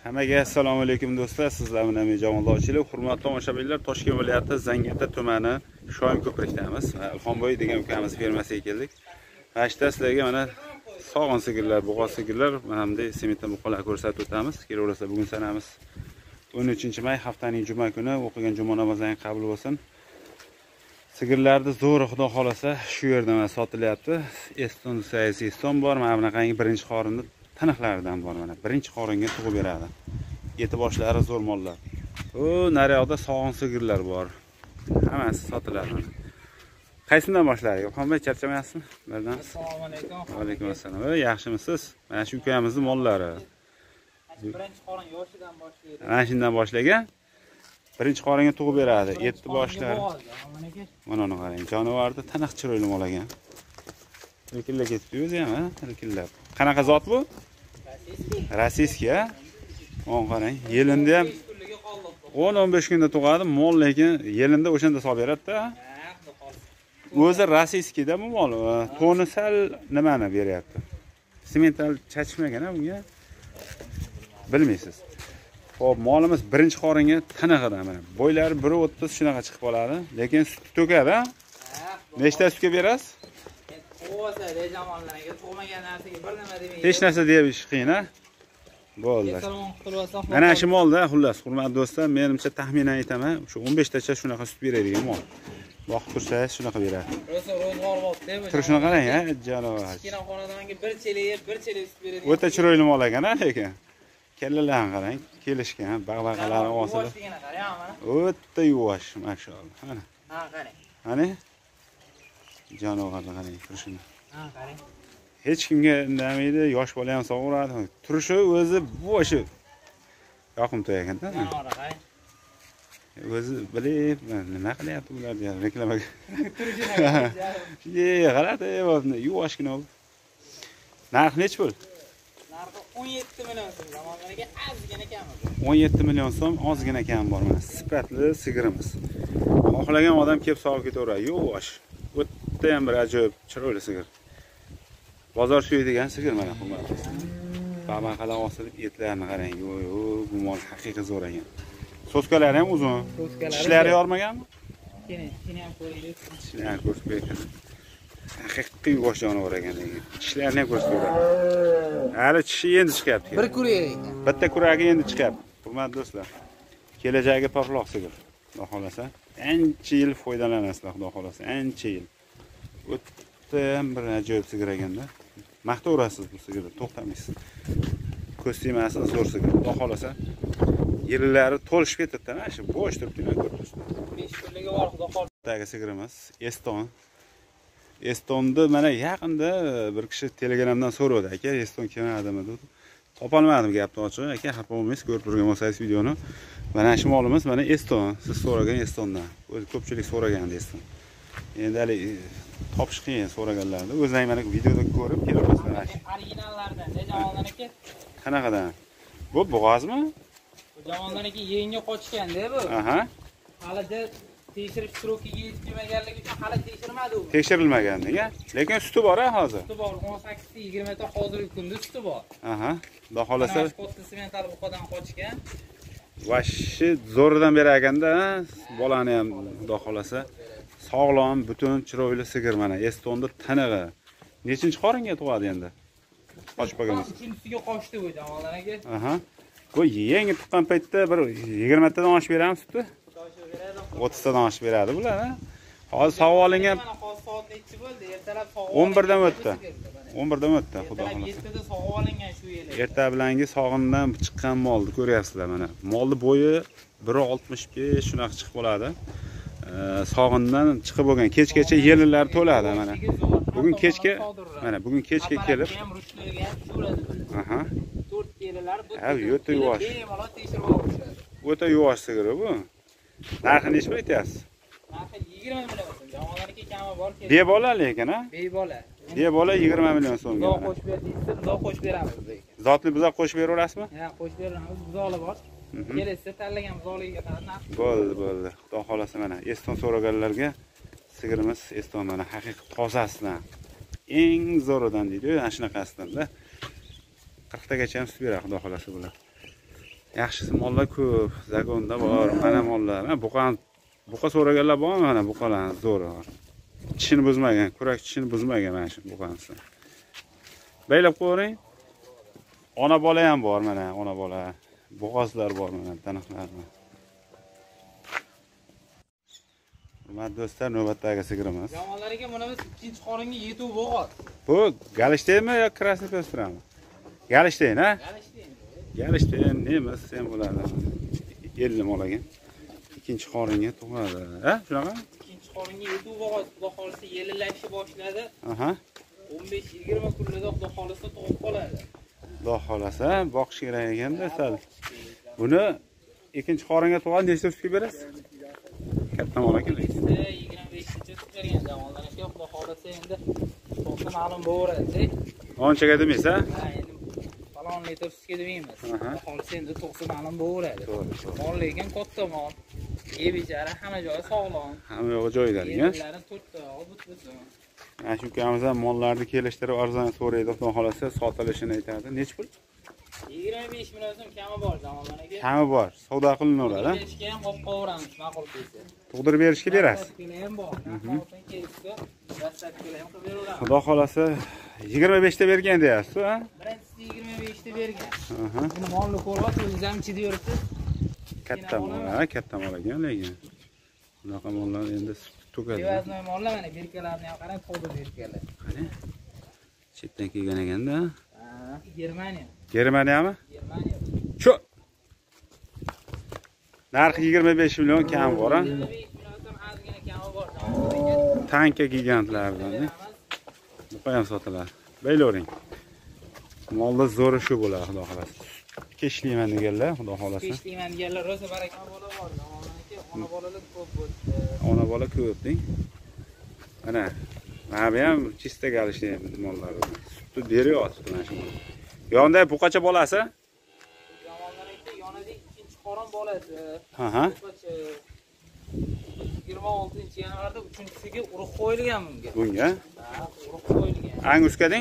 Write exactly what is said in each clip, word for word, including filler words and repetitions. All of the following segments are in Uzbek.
Hammaga assalomu alaykum do'stlar. Sizlar bilan men Jamollovchilar. Hurmatli tomoshabinlar, Toshkent viloyati Zangiota tumani Shoim ko'prikdamiz. Ilhomboy degan ukamiz fermasiga keldik. Hashda sizlarga mana sog'on sigirlar, bo'g'oz sigirlar, mana bunday sementdan buqalar ko'rsatib o'tamiz. Kelaversa bugun sanamiz o'n uchinchi may, haftaning juma kuni. O'qigan juma namozining qabul bo'lsin. Sigirlarni zo'r xudo xolasa shu yerda mana sotilyapti. Eston sayzi Eston bor, mana bunaqangi birinchi qorinni taniqlaridan bor mana. Birinchi qoringa tug'ib beradi. Eti boshlari zo'r mollar. O, naryoqda sog'on sigirlar bor. Hammasi sotiladi. Qaysidan boshlaylik? Ilhombay, charchamayapsizmi? Birdan. Assalomu alaykum. Va alaykum assalom. Yaxshimisiz? Mana shu ukamizning mollari. Birinchi qorin yoshidan boshlaydi. Mana shundan boshlagan. Birinchi qoringa tug'ib beradi. Eti boshlari. Mana uni qarang. Jonivorni taniq chiroyli mol ekan. Lekillar ketibdi o'zi ham, ha? Lekillar. Qanaqa zot bu? Rossiyskiy, ha? Mana qarang. Yelindi ham o'n o'n besh kunda tug'adi, mol lekin yelinda o'shanda solib beradi-da. O'zi rossiyskiyda bu mol. Toni sal nimani beryapti? Semental chachishmagan-a bunga? Bilmaysiz. Xo'p, molimiz birinchi qoringa taniqida mana. Bo'ylari bir o'ttiz shunaqa chiqib qoladi, lekin sut to'kadi-a? Nechta sutga berasiz? O'zi rejamonlarga tug'magan narsaga bir nima demaydi. Hech narsa deyish qiyin-a? Bo'ldi. Mana shu molda, xullas, hurmatli do'stlar, menimcha taxminan aytaman, shu o'n besh tacha shunaqa sut beradigan mol. Boqib tursangiz shunaqa beradi. Rosa ro'zg'or bo'ldi-da bu. Turishini qarang, ha, janob. Kichkina xonadonga bir chelak, bir chelak sut beradi. O'ta chiroyli mol ekan-a, lekin. Kallalarni qarang, kelishgan, bag'baqalarni osida. O'ta yuvosh, mashallah. Mana. Ha, qarang. Mana janovarni qarang turishini. Ha, qarang. Hech kimga indamaydi, yosh bola ham sog'uradi. Turishi o'zi bo'shi yoqimtoy ekanda. Mana qarang. O'zi bilib, nima qilyapti bular deya reklamaga. Turishini. Ye, g'alati, yuvoshgina bu. Narx nech pul? Narxi o'n yetti million so'm. Zamonlarga ozgina kami. o'n yetti million so'm, ozgina kam bor mana. Sifatli sigirimiz. Xohlagan odam kelib sog'ib ketaveradi. Yuvosh. O'ta ham bir ajoyib, chiroyli sigir. Bozor suyadigan sigir mana hurmatli. Babaqalar osilib etlarni qarang. Yo, bu mol haqiqiy zo'r ekan. So'skalari ham uzun. Tishlari yormaganmi? Keling, seni ham ko'raylik. Tishlarini ham ko'rsatib beraman. Haqiqiy yuvosh jonivor ekan lekin. Tishlarini ham ko'rsatib beraman. Hali tishi endi chiqyapti. Bir kuraylik. Bitta kuragi endi chiqyapti. Hurmatli do'stlar. Kelajagi porloq sigir. Xudo xolasa, ancha yil foydalanasizlar, xudo xolasa, ancha yil. O'ta ham bir ajoyib sigir ekanda. Maqtaverasiz bu sigirni, to'xtamaysiz. Ko'stimasi zo'r sigir. Xudo xolasa, yillari to'lishib ketdi-da, mana shu bo'sh turibdi-ku ko'ribsiz. besh kunligi bor, xudo xolasa. Dagi sigirimiz Eston. Estonni mana yaqinda bir kishi Telegramdan so'radi, aka, Eston kelmadimi dedi. Topolmadim gapni ochig'i, aka, xafa bo'lmaysiz, ko'rib turgan bo'lsangiz videoni. Mana shu molimiz mana Eston, siz so'ragan Estondan. O'zi ko'pchilik so'ragandi Eston. Endi hali topish qiyin so'raganlarni. O'zing mana videoda ko'rib kelaverasizlar. Originallardan, jamoalarniki. Qanaqadan? Bu bo'g'ozmi? Bu jamoalarniki yengi qochganda bu. Aha. Hali tekshirish srokiga yetib kelmaganligi uchun hali tekshirilmadi u. Tekshirilmagan, nega? Lekin suti bor-a hozir. Suti bor, o'n sakkiz ta yigirma ta hozirgi kunda suti bor. Aha. Xudo xolasa, Qo'tti semental buqadan qochgan. vashi zo'ridan beraganda, bolani ham xudo xolasa sog'lom, butun, chiroyli sigir mana Estonni tanig'i. Nechinchi qoringa tug'adi endi? Qochib qolganmiz. Uchinchisiga qochdi bu jamoalarga. Aha. Bu yangi tuqqan paytda bir yigirma tadan oshib beramiz sutni. o'ttiz tadan oshib beradi bular, ha? Hozir sog'ib olingan soat nechi bo'ldi? Ertalab sog'ib o'n birdan o'tdi. o'n birdan o'tdi, xudo xolasa. yettada sog'ib olingan shu yili. Erta bilangi sog'indan chiqqan molni ko'ryapsizlar mana. Molni bo'yi bir oltmish besh shunaqa chiqib qoladi. Sog'indan chiqib bo'lgan kechgacha yelinlar to'ladi mana. Bugun kechga mana bugun kechga kelib. Aha. to'rt yillar bu. Ha, o'ta yuvosh. O'ta yuvosh sigir bu. Narxi nech pul aytyapsiz? Narxi yigirma million so'm. Jamoalarga kami bor. Bebola lekin, ha? Bebola. Bebola yigirma million so'mga. Buzoq qo'shib berdingiz, buzoq qo'shib beramiz lekin. Zotli buzoq qo'shib beraverasizmi? Ha, qo'shib beramiz. Buzoqlar bor. Kelsa tanlagan buzoqligiga qarab narx. Bo'ldi, bo'ldi. Xudo xolasa mana Eston so'raganlarga sigirimiz Eston mana haqiqiy tozasidan, eng zo'ridan deydi, ana shunaqasidan-da. qirq tagacha ham sut beradi, xudo xolasa bular. Yaxshisi mollar ko'p, zagonda bor, mana mollar. Ha, buqani buqa so'raganlar bormi? Mana buqalarni zo'ri bor. Tishini buzmagan, kurak tishini buzmagan mana shu buqanisi. Baylab qo'ying. Ona bola ham bor mana, ona bola. Bo'g'ozlar bor mana, taniqlar. Hurmatli do'stlar, navbatdagi sigirimiz. Jamoalarga mana biz ikkinchi qoringa yetuv bo'g'oz. Bu Galishteymi yo Krasnoy Pestrami? Galishteyn, ha? Galishtin. Galishten nemis ham bo'ladi. elli molaga. Ikkinchi qoringa tug'adi. Ha, shunaqa? Ikkinchi qoringa yetuv bo'g'oz. Xudo xolisa yelilashni boshladi. Aha. o'n besh yigirma kunlarda xudo xolisa tug'ib qoladi. Xudo xolasa boqish kerak ekanda sal. Buni ikkinchi qoringa tug'adi, nechta sutga berasiz? Katta mola kerak. yigirma besh ta sut bergan jamoalarga xudo xolisa endi to'g'ri ma'lum bo'laveradi. Onchaga demaysiz, ha? Ha, endi falon litr sutga demaymiz. Xudo xolisa endi to'g'ri ma'lum bo'laveradi. Mol lekin katta mol. Ye bechara hamma joyi sog'lom. Hamma yo'g'i joyidagi, ha? Yerlari to'rtta but-butun. Mana shu ukamiz ham mollarni kelishtirib arzon so'raydi, xudo xolasa sotilishini aytadi. Nech pul? yigirma besh million so'm kami bor jamoalarga. Kami bor, savdo qilinaveradi, ha? Berishga ham qo'yib qo'yamiz, ma'qul kelsa. Tug'dirib berishga berasiz. Ham bor. Narxdan kelsa, dastlabkilar ham qilib beraveramiz. Xudo xolasa yigirma besh ta bergan deyapsiz, ha? Birinchisi yigirma besh ta bergan. Aha. Buni molni ko'ryapsiz, o'zingiz ham chidib yuribsiz. Katta mol, ha, katta mol ekan lekin. Bunaqa mollar endi to'kadi. Devaznoy mollar mana berkalarni ham qarang, to'g'ri berkalar. Qani? Chetdan kelgan ekanda. Ha, Germaniya. Germaniyami? Germaniya. Shu. Narxi yigirma besh million kam bor, ha? yigirma besh million so'm ozgina kami bor jamoalarga. Tanka gigantlardan. Bu ham sotiladi. Baylavering. Molda zo'ri shu bo'ladi, xudo xolasa. Keshlayman deganlar, xudo xolasa. Keshlayman deganlar rosa baraka bola bor jamoalarga. Ona bolalar ko'p bo'ldi. Ona bola ko'p deng. Mana mana bu ham chista galishli mollar. Sutni beryapti mana shu. Yonda buqacha bolasi? Jamoalarga yonida ikkinchi qorin bolasi. Aha. Buqacha yigirma oltinchi yanvarda uchinchisiga urug' qo'yilgan bunga. Bunga? Ha, urug' qo'yilgan. Anguska deng.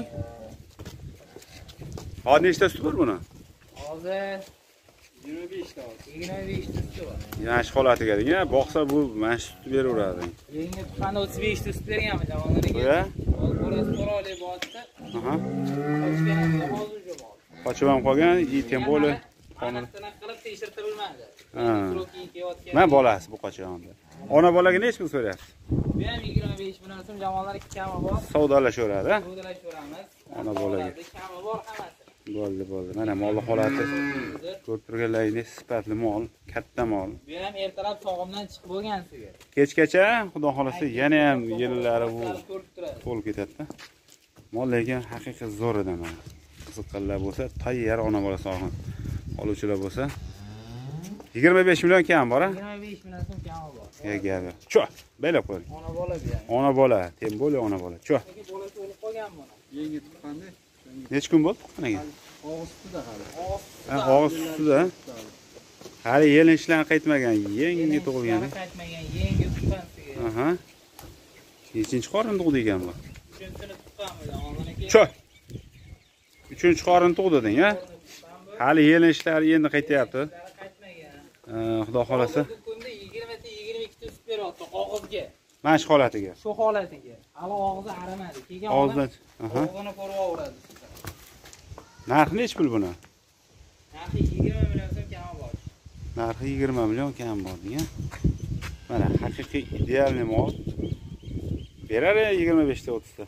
Hozir nechta sut bor buni? Hozir yigirma besh ta. yigirma besh ta suti bor. Yaxshi holatiga deng, boqsa bu mana shu sutni beraveradi. Yangi tuqqanda o'ttiz besh ta sut berganmi jamoalarga? Qo'ya? Bolasi quroli bo'lsa, Aha. qochgan ham hozir jo bor. Qochib ham qolgan, и тем более qonun qilib tekshirtirilmadi. Ha. Mana bolasi buqacha yonda. Ona bolaga nech pul so'rayapsiz? Bu ham yigirma besh million so'm jamoalar ikki kami bor. Savdolashaveradi, ha? Savdolashaveramiz. Ona bolaga. Kami bor hammasi. Bo'ldi, bo'ldi. Mana molni holati ko'rib turganlaringiz sifatli mol, katta mol. Bu ham ertalab sog'imdan chiqib bo'lgan sigir. Kechgacha xudo xolasa yana ham yillari bu ko'rib turadi. to'lib ketadi-da. Mol lekin haqiqiy zo'r edi mana. Qiziqqanlar bo'lsa, tayyor ona bola sog'in. Oluvchilar bo'lsa yigirma besh million kam bor, ha? yigirma besh million so'm kami bor. Ya gapi. Cho, baylab qo'ying. Ona bola bu ham. Ona bola, tem bo'li ona bola. Cho. Bolasi o'lib qolgan buni. Yangi tuqqanda Necha kun bo'ldi qanaga? og'iz ustida hali. Ha, og'iz ustida. Hali yelinishlar qaytmagan, yangi tug'ilgan. Qaytmagan, yangi tuqqan sigir. Aha. Nechinchi qorin tug'di ekan bu? Uchinchisini tuqqanmi jamoalarga? Cho. Uchinchi qorin tug'di deng, ha? Hali yelinishlar endi qaytyapti. Qaytmagan. Xudo xolasa. Bu kunda yigirma ta yigirma ikki ta sut beryapti og'izga. Mana shu holatiga. Shu holatiga. Hali og'izi arimadi. Kelgan Og'izdan. Aha. og'zini ko'raveradi. Narxi nech pul buni? Narxi yigirma million so'm kami bor. Narxi yigirma million kam bor degan. Mana haqiqiy idealni mol. Berar yigirma besh ta o'ttiz ta.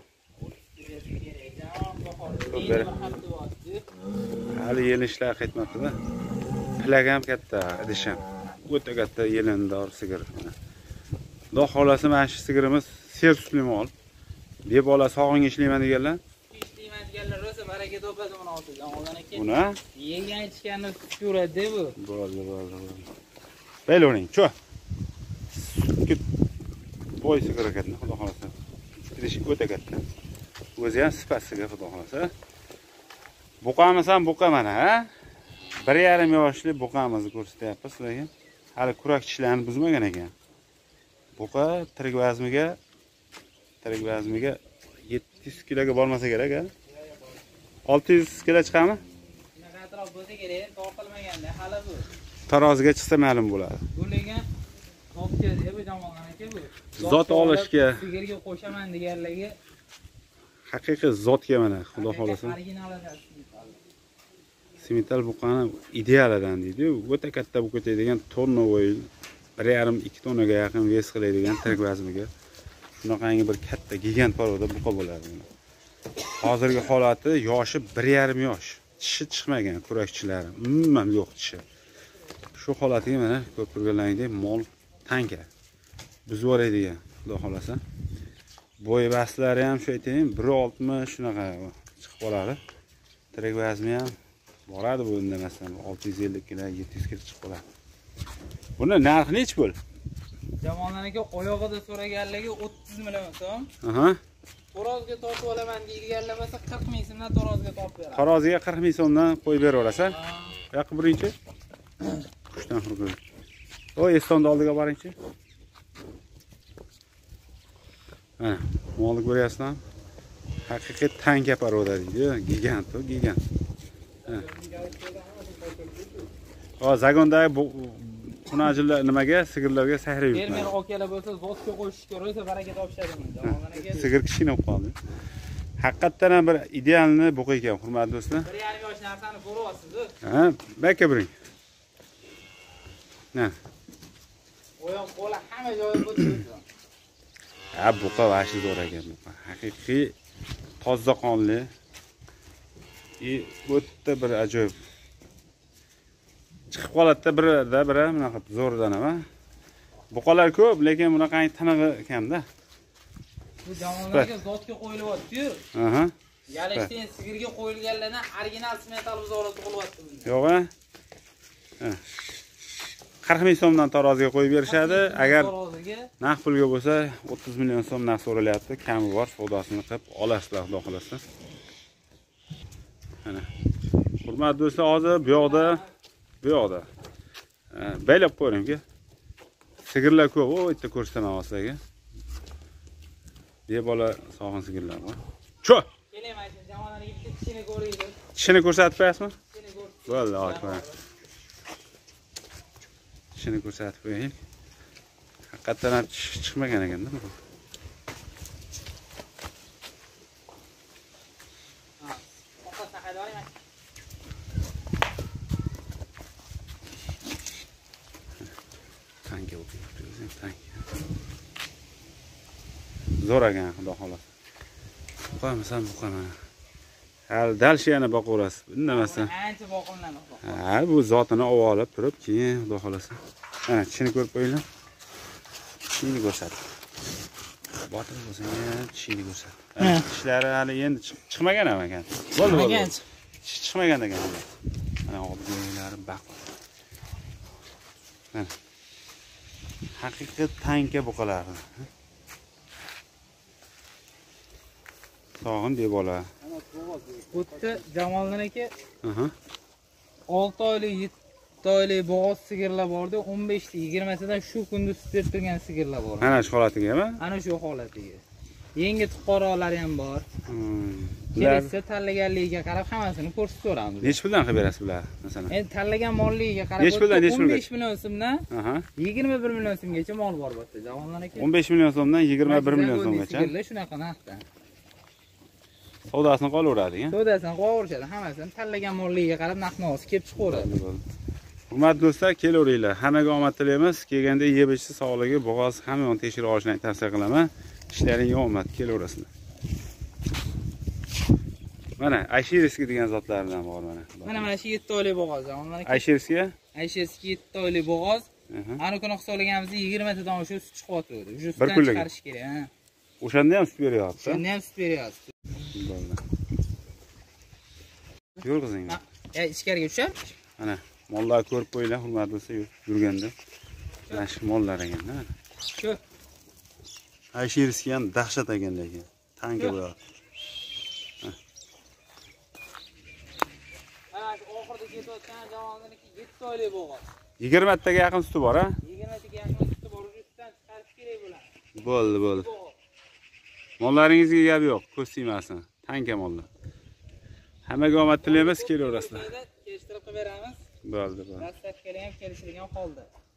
Hali yelinishlar qaytmoqda. Pilag ham katta, idish ham. O'ta katta yelindor sigir. Xudo xolasa mana shu sigirimiz ser sutli mol. Deb bola sog'ing ishlayman deganlar. Ishlayman deganlar rosa baraka topadi buni oldiga. Oldinaki. Buni Yegan ichganni ko'radi bu. bo'ldi, bo'ldi, bo'ldi. Baylavering, cho. Boy sigir ekan, xudo xolasa. Idish o'ta katta. O'zi ham sifatisiga xudo xolasa. Buqamiz ham buqa mana, ha? bir yarim yoshli buqamizni ko'rsatyapmiz sizlarga. Hali kurak tishlarini buzmagan ekan. Buqa tirik vazmiga tirik vazmiga yetti yuz kiloga bormasa kerak, ha? olti yuz kilo chiqami? Shunaqadir kattaroq bo'lsa kerak, tortilmaganda hali bu. Taroziga chiqsa ma'lum bo'ladi. Bu lekin zotga bu jamoadan aka bu. Zot olishga, sigirga qo'shaman deganlarga haqiqiy zotga mana, xudo xolasa. Simetal buqani idealidan deydi-yu. O'ta katta bo'lib ketadigan tonna o'yil, bir yarim ikki tonnaga yaqin ves qiladigan tirik vazniga. Shunaqangi bir katta gigant poroda buqa bo'ladi. Hozirgi holati yoshi bir yarim yosh. Tishi chiqmagan kurakchilari, umuman yo'q tishi. Shu holatiga mana ko'p turganlaringdek mol tanka. Buzib yuboradigan, xudo xolasa. Bo'y baslari ham shu aytayim, bir oltmish shunaqa chiqib qoladi. Tirik vazni ham boradi bu indamasdan olti yuz ellik kilo, yetti yuz kilo chiqib qoladi. Buni narxi nechi bo'l? Jamoadan aka oyog'ida so'raganligi o'ttiz million so'm. Aha. Taroziga tortib olaman deydiganlar bo'lsa qirq ming so'mdan taroziga tortib beradi. Taroziga qirq ming so'mdan qo'yib beraverasiz. Bu yoqqa birinchi. Qushdan hurgul. O, Estonni oldiga boringchi. Mana, molni ko'ryapsizmi? Haqiqiy tanka paroda deydi, gigant, o, gigant. Ha, zagondagi bu xunajillar nimaga, sigirlarga sahra yuribdi. Fermer okalar bo'lsa zotga qo'shishga ro'sa baraka topishadi buni. Jamoadan aka. Sigir kichkina bo'lib qoldi. Haqiqatan ham bir idealni buqa ekan, hurmatli do'stlar. bir yarim yosh narsani ko'ryapsiz-ku. Ha, baka biring. Ha. Oyoq qo'li hamma joyi bo'tdi. Ha, buqa vashi zo'r ekan buqa. Haqiqiy toza qonli. I o'tda bir ajoyib. Chiqib qoladi-da birida biri bunaqa zo'rdan ham. Buqalar ko'p, lekin bunaqangi tinig'i kamda. Bu jamoalarga zotga qo'yilyapti-yu. Aha. Yalishdan sigirga qo'yilganlardan original simetal buzorlar tug'ilyapti bunda. Yo'q-a? Ha. qirq ming so'mdan taroziga qo'yib berishadi. Agar naqd pulga bo'lsa o'ttiz million so'm naqd so'ralyapti. Kami bor, savdosini qilib olasizlar, xudo xolasa. Mana. Hurmatli do'stlar, hozir bu yoqda, bu yoqda baylab qo'ying-ki. Sigirlar ko'p, o yerda ko'rsataman sizlarga. Be bola sog'in sigirlar bor. Cho! Kelaman, jamoalarga bitta tishini ko'raylik. Tishini ko'rsatib qo'yasizmi? Tishini ko'rsatib. Bo'ldi, akbar. Tishini ko'rsatib qo'ying. Haqiqatan ham tish chiqmagan ekan-da bu. Ha, orqasini haydab olaman. Tanka o'tib, tanka. Zo'r ekan, xudo xolasa. Qo'ymasam qo'yman. Hal dalshi yana boqaverasiz. Indamasdan. Ancha boqimlanib. Ha, bu zotini olib turib, keyin xudo xolasa. Mana tishini ko'rib qo'yinglar. Tishini ko'rsat. Botir bo'lsa ham tishini ko'rsat. Tishlari hali endi chiqmagan ham ekan. Bo'ldi, bo'ldi. Tish chiqmagan ekan. Mana oldiglari baq. Mana. Haqiqiy tanka buqalar. Sog'in deb bola. O'tda Jamoldan aka Aha. olti oylik, yetti oylik bo'g'oz sigirlar bordi, o'n besh ta, yigirma tadan shu kunda sut berib turgan sigirlar bor. Ana shu holatgami? Ana shu holatiga. Yangi fuqarolar ham bor. Hmm. Kelsa tanlaganligiga qarab hammasini ko'rsatib beramiz. Nech puldan qilib berasiz bular, masalan? Endi tanlagan molligiga qarab Nech puldan, nech pulga? o'n besh million so'mdan Aha. yigirma bir million so'mgacha mol bor bo'lsa, Jamoldan aka. o'n besh million so'mdan yigirma bir million so'mgacha. Sigirlar shunaqa narxdan. Savdosini qolaveradi, ha? Savdosini qo'yaverishadi, hammasini tanlagan molligiga qarab narx-navosi kelib chiqaveradi. Hurmatli do'stlar, kelaveringlar. Hammaga omad tilaymiz. Kelganda yeb ichsa sog'ligi, bo'g'oz hamma yo'ni tekshirib olishni tavsiya qilaman. Ishlaringga omad, kelaverasizlar. Mana Ayshirskiy degan zotlardan bor mana. Mana mana shu yetti oylik bo'g'oz, Jamoldan aka. Ayshirskiy? Ayshirskiy yetti oylik bo'g'oz. Ana kuni hisoblaganimizda yigirma tadan shu sut chiqyapti. Shu sutdan chiqarish kerak, ha. O'shanda ham sut beryapti. O'shanda ham sut beryapti. Bo'ldi. Yo'l qizing. Ya ichkariga tushar? Mana mollar ko'rib qo'yinglar, hurmatli do'stlar, yurganda. Mana shu mollar ekan-da. Shu. Ayshirskiy ham dahshat ekan lekin. Tanka bo'lyapti. Mana shu oxirida ketayotgan Jamoldan aka yetti oylik bo'g'oz. yigirma taga yaqin suti bor, ha? yigirma taga yaqin suti bor, sutdan chiqarish kerak bo'ladi. Bo'ldi, bo'ldi. Mollaringizga gap yo'q, ko'z tegmasin. Tanka mollar. Hammaga omad tilaymiz, kelaverasizlar. qilib beramiz. Bo'ldi, bo'ldi. Dastlabkida ham kelishilgan holda.